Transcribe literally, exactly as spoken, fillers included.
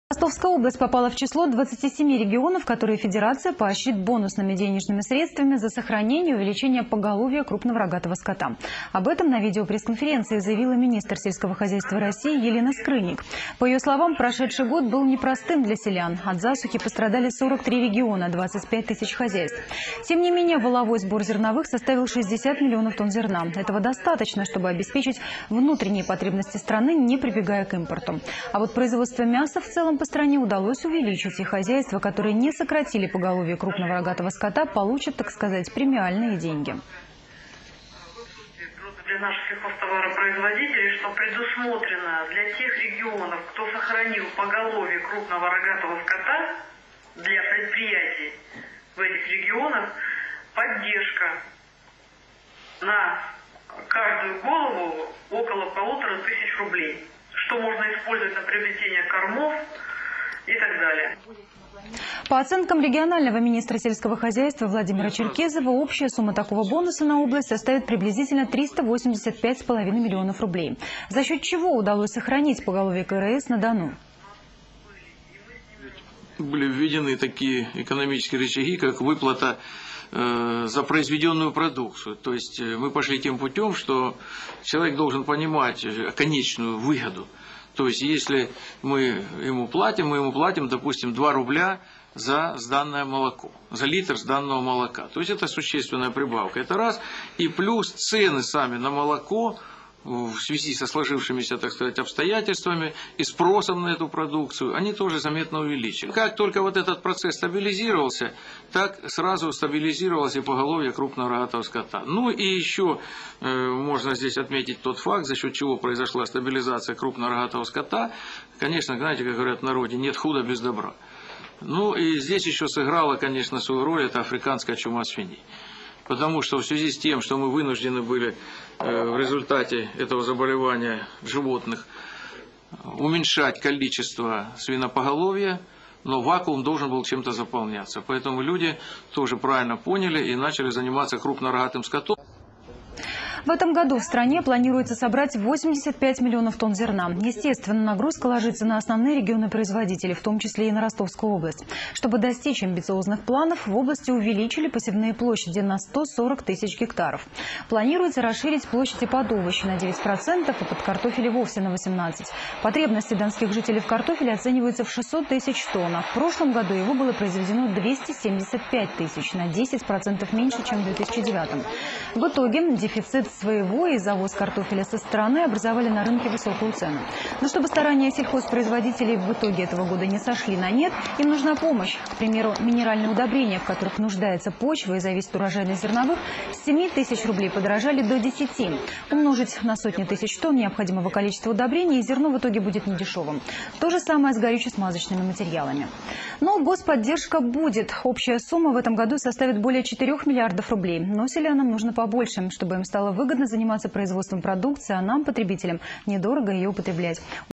Ростовская область попала в число двадцати семи регионов, которые Федерация поощрит бонусными денежными средствами за сохранение и увеличение поголовья крупного рогатого скота. Об этом на видеопресс-конференции заявила министр сельского хозяйства России Елена Скрынник. По ее словам, прошедший год был непростым для селян. От засухи пострадали сорок три региона, двадцать пять тысяч хозяйств. Тем не менее, валовой сбор зерновых составил шестьдесят миллионов тонн зерна. Этого достаточно, чтобы обеспечить внутренние потребности страны, не прибегая к импорту. А вот производство мяса в целом по стране удалось увеличить, и хозяйства, которые не сократили поголовье крупного рогатого скота, получат, так сказать, премиальные деньги. Для наших сельхозтоваропроизводителей, что предусмотрено для тех регионов, кто сохранил поголовье крупного рогатого скота, для предприятий в этих регионах поддержка на каждую голову около полутора тысяч рублей, что можно использовать на приобретение кормов и так далее. По оценкам регионального министра сельского хозяйства Владимира Черкезова, общая сумма такого бонуса на область составит приблизительно триста восемьдесят пять с половиной миллионов рублей. За счет чего удалось сохранить поголовье КРС на Дону? Были введены такие экономические рычаги, как выплата э, за произведенную продукцию. То есть мы пошли тем путем, что человек должен понимать конечную выгоду. То есть если мы ему платим, мы ему платим, допустим, два рубля за сданное молоко, за литр сданного молока. То есть это существенная прибавка. Это раз. И плюс цены сами на молоко в связи со сложившимися, так сказать, обстоятельствами и спросом на эту продукцию, они тоже заметно увеличились. Как только вот этот процесс стабилизировался, так сразу стабилизировалось и поголовье крупного рогатого скота. Ну и еще э, можно здесь отметить тот факт, за счет чего произошла стабилизация крупного рогатого скота. Конечно, знаете, как говорят в народе, нет худа без добра. Ну и здесь еще сыграла, конечно, свою роль это африканская чума свиней. Потому что в связи с тем, что мы вынуждены были в результате этого заболевания животных уменьшать количество свинопоголовья, но вакуум должен был чем-то заполняться. Поэтому люди тоже правильно поняли и начали заниматься крупнорогатым скотом. В этом году в стране планируется собрать восемьдесят пять миллионов тонн зерна. Естественно, нагрузка ложится на основные регионы-производители, в том числе и на Ростовскую область. Чтобы достичь амбициозных планов, в области увеличили посевные площади на сто сорок тысяч гектаров. Планируется расширить площади под овощи на девять процентов и под картофель и вовсе на восемнадцать процентов. Потребности донских жителей в картофеле оцениваются в шестьсот тысяч тонн. А в прошлом году его было произведено двести семьдесят пять тысяч, на десять процентов меньше, чем в две тысячи девятом. В итоге дефицит своего и завоз картофеля со стороны образовали на рынке высокую цену. Но чтобы старания сельхозпроизводителей в итоге этого года не сошли на нет, им нужна помощь. К примеру, минеральные удобрения, в которых нуждается почва и зависит урожайность зерновых, с семи тысяч рублей подорожали до десяти. Умножить на сотни тысяч тонн необходимого количества удобрений, и зерно в итоге будет недешевым. То же самое с горюче-смазочными материалами. Но господдержка будет. Общая сумма в этом году составит более четырёх миллиардов рублей. Но селянам нужно побольше, чтобы им стало выгодно заниматься производством продукции, а нам, потребителям, недорого ее употреблять.